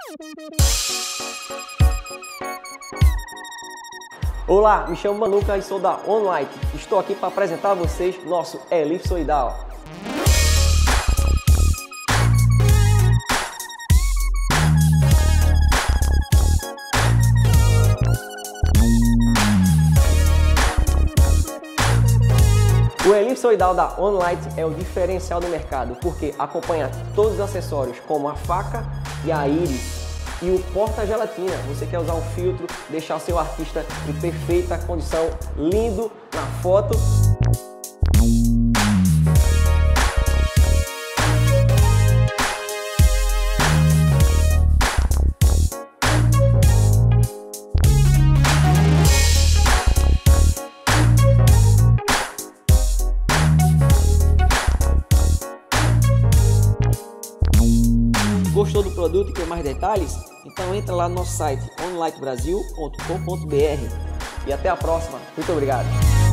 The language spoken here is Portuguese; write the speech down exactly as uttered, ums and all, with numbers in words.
Olá, me chamo Manuca e sou da OnLight. Estou aqui para apresentar a vocês nosso elipsoidal. O elipsoidal da OnLight é o diferencial do mercado, porque acompanha todos os acessórios, como a faca e a íris. E o porta-gelatina, você quer usar um filtro, deixar o seu artista em perfeita condição, lindo na foto. Gostou do produto e quer mais detalhes? Então entra lá no nosso site on light brasil ponto com ponto br e até a próxima. Muito obrigado!